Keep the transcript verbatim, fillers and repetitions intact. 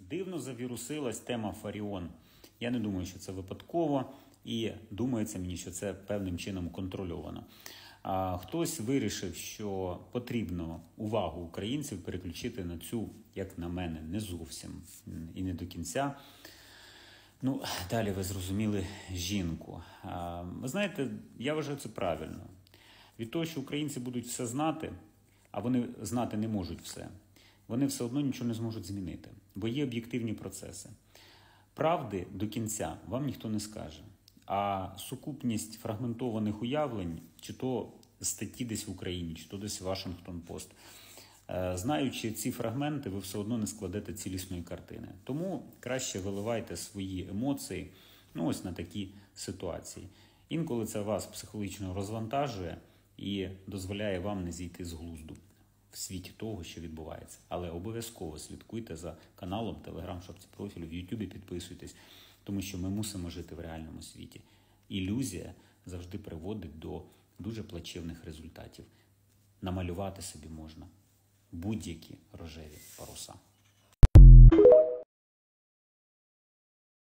Дивно завірусилась тема Фаріон. Я не думаю, що це випадково, і думається мені, що це певним чином контрольовано. А хтось вирішив, що потрібно увагу українців переключити на цю, як на мене, не зовсім і не до кінця. Ну, далі ви зрозуміли жінку. А, ви знаєте, я вважаю це правильно. Від того, що українці будуть все знати, а вони знати не можуть все, вони все одно нічого не зможуть змінити, бо є об'єктивні процеси. Правди до кінця вам ніхто не скаже, а сукупність фрагментованих уявлень, чи то статті десь в Україні, чи то десь Вашингтон-Пост, знаючи ці фрагменти, ви все одно не складете цілісної картини. Тому краще виливайте свої емоції, ну ось на такі ситуації. Інколи це вас психологічно розвантажує і дозволяє вам не зійти з глузду в світі того, що відбувається. Але обов'язково слідкуйте за каналом, телеграм, шапці профілю, в ютубі підписуйтесь, тому що ми мусимо жити в реальному світі. Ілюзія завжди приводить до дуже плачевних результатів. Намалювати собі можна будь-які рожеві паруса.